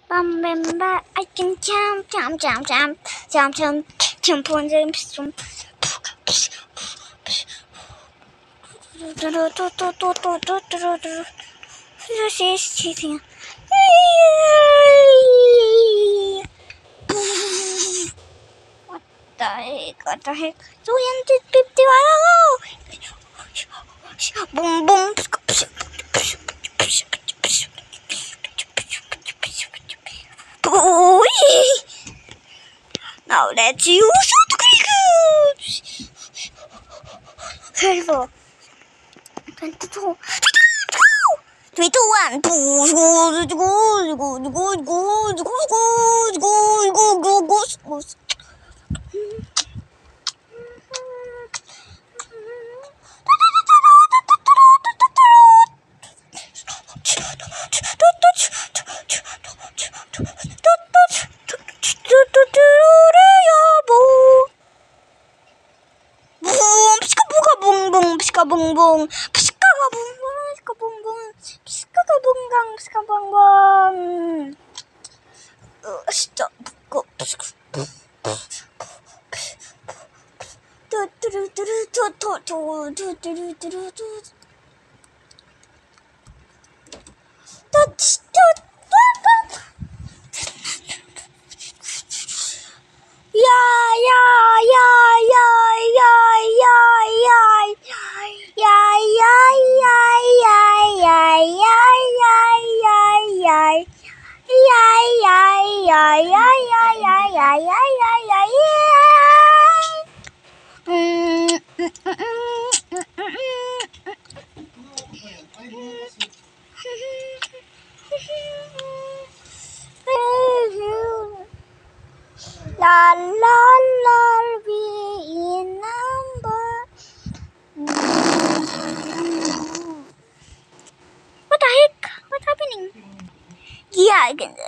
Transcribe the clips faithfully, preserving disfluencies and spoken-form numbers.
Bum bum ba, I can jump, jump, jump, jump, jump, jump, jump on the jump. This is cheating. What the heck? What the heck? two hundred fifty-one. Boom, boom. Now let's use Autoclicker. thirty-four. twenty-two. three, two, one. Boom boom, pskaga boom boom, pska boom boom, pskaga boom gang, pska boom boom. Stop. Go. Do do do do do do do do do do do do do. Touch touch. Yeah yeah yeah yeah yeah yeah yeah. Yeah, yeah, yeah, yeah, yeah, yeah, yeah, yeah, yeah. Yeah, yeah, yeah, yeah, yeah, yeah, yeah, yeah, yeah, yeah. Mm, mm, mm, mm, mm. La la la, be in number. What the heck? What's happening? Yeah, I can.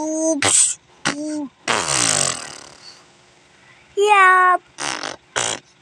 Yeah.